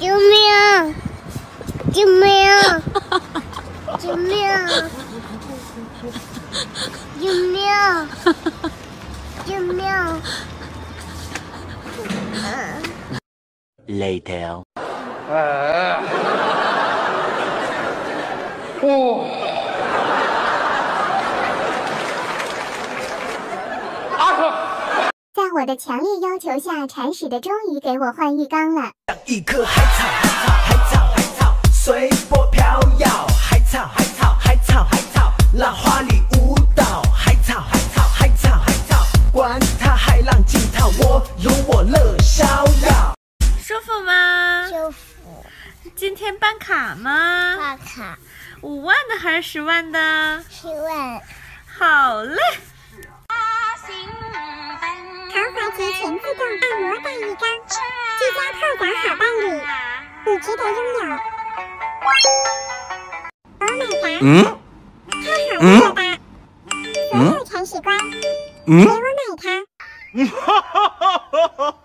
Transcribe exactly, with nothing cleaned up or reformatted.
救命！救命！救命！救命！救命 ！Later。 哎，哦，阿克。 在我的强烈要求下，铲屎的终于给我换浴缸了。 一棵海草，海草，海草，海草，随波飘摇。海草，海草，海草，海草，浪花里舞蹈。海草，海草，海草，海草，管它海浪惊涛，我有我乐逍遥。 舒服吗？ 舒服。 今天办卡吗？ 办卡。 五万的还是十万的？ 十万。 好嘞。 豪华级全自动按摩大浴缸，居家泡澡好伴侣，你值得拥有。Oh my god！ 嗯？ 太好用了吧！所有铲屎官，给我买它！